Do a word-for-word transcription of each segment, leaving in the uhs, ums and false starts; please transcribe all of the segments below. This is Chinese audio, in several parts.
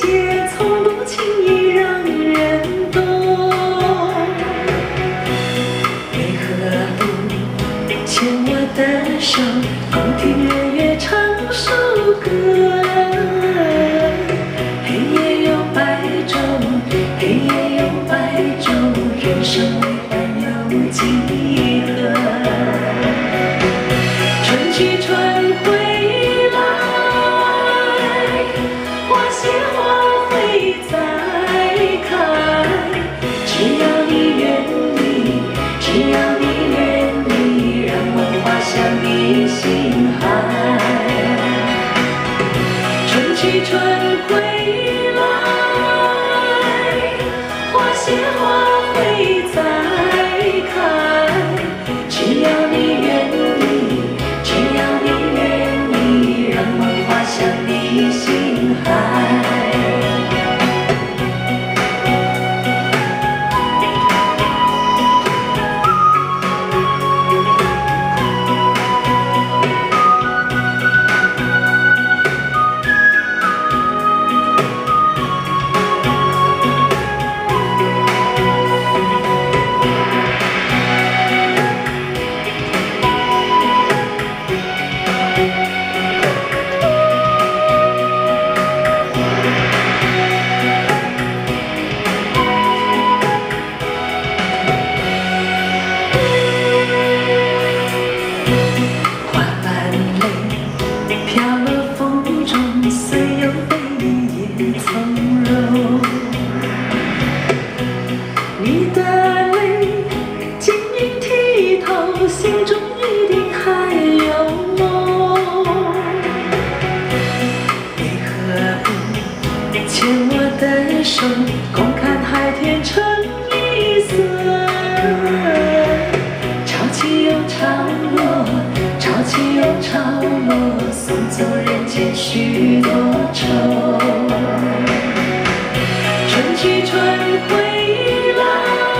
些从不轻易让人懂。为何不牵我的手，共听月月唱首歌？黑夜有白昼，黑夜有白昼，人生为欢有几何？春去春回来，花谢花会再开。只要你愿意，只要你愿意，让梦滑向你心海。春去春回来，花谢花会再开。只要你愿意，只要你愿意，让梦滑向你心海。飘落风中，虽有悲也从容。你的泪晶莹剔透，心中一定还有梦。为何不牵我的手，共看海天成一色？潮起又潮落，潮起又潮落，送走人间许多愁。春去春回来，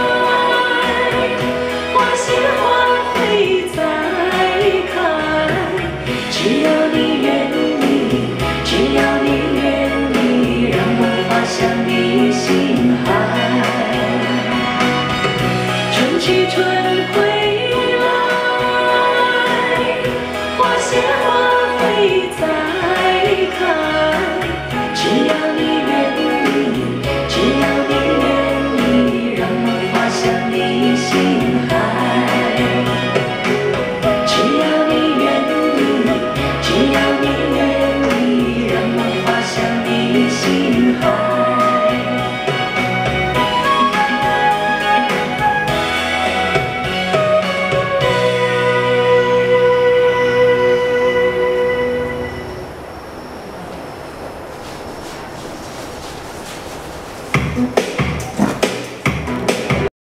花谢花会再开。只要你愿意，只要你愿意，让梦滑向你心海。春去春回来，花谢花会再开。